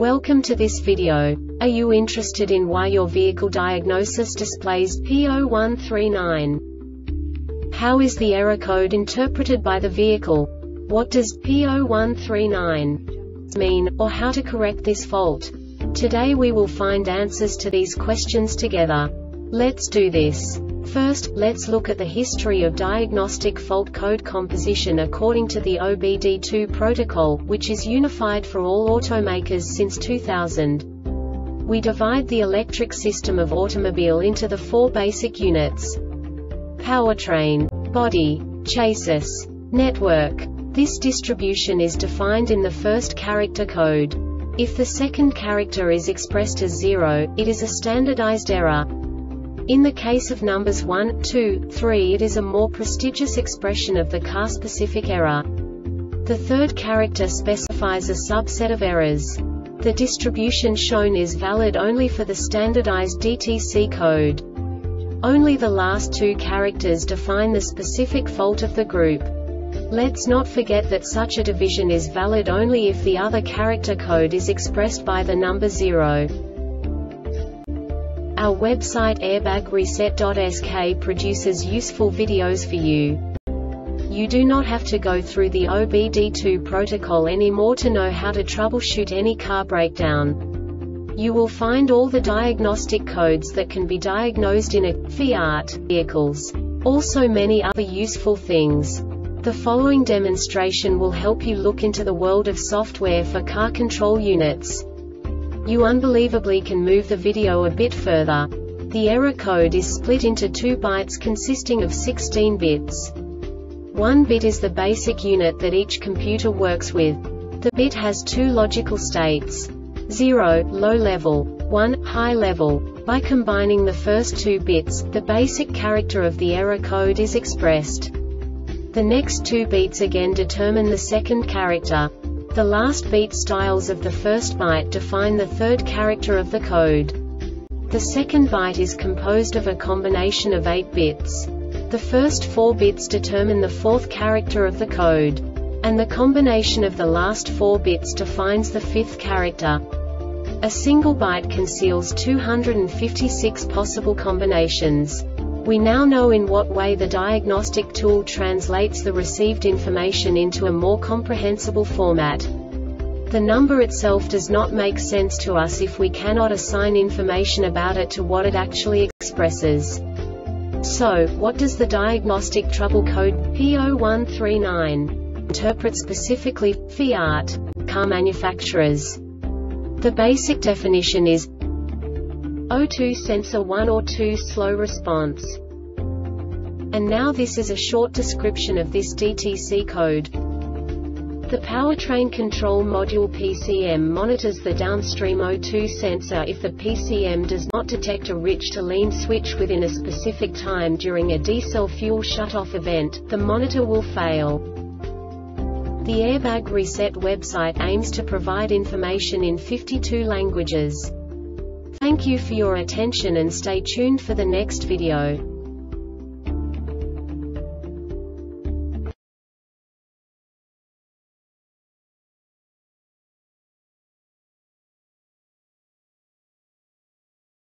Welcome to this video. Are you interested in why your vehicle diagnosis displays P0139? How is the error code interpreted by the vehicle? What does P0139 mean, or how to correct this fault? Today we will find answers to these questions together. Let's do this. First, let's look at the history of diagnostic fault code composition according to the OBD2 protocol, which is unified for all automakers since 2000. We divide the electric system of automobile into the four basic units: powertrain, body, chassis, network. This distribution is defined in the first character code. If the second character is expressed as 0, it is a standardized error. In the case of numbers 1, 2, 3, it is a more prestigious expression of the car-specific error. The third character specifies a subset of errors. The distribution shown is valid only for the standardized DTC code. Only the last two characters define the specific fault of the group. Let's not forget that such a division is valid only if the other character code is expressed by the number 0. Our website airbagreset.sk produces useful videos for you. You do not have to go through the OBD2 protocol anymore to know how to troubleshoot any car breakdown. You will find all the diagnostic codes that can be diagnosed in a Fiat vehicles. Also many other useful things. The following demonstration will help you look into the world of software for car control units. You unbelievably can move the video a bit further. The error code is split into 2 bytes consisting of 16 bits. 1 bit is the basic unit that each computer works with. The bit has 2 logical states: 0, low level, 1, high level. By combining the first 2 bits, the basic character of the error code is expressed. The next 2 beats again determine the second character. The last beat styles of the first byte define the third character of the code. The second byte is composed of a combination of 8 bits. The first 4 bits determine the fourth character of the code. And the combination of the last 4 bits defines the fifth character. A single byte conceals 256 possible combinations. We now know in what way the diagnostic tool translates the received information into a more comprehensible format. The number itself does not make sense to us if we cannot assign information about it to what it actually expresses. So, what does the diagnostic trouble code P0139 interpret specifically for Fiat car manufacturers? The basic definition is O2 sensor 1 or 2 slow response. And now this is a short description of this DTC code. The powertrain control module PCM monitors the downstream O2 sensor. If the PCM does not detect a rich to lean switch within a specific time during a diesel fuel shutoff event, the monitor will fail. The Airbag Reset website aims to provide information in 52 languages. Thank you for your attention and stay tuned for the next video.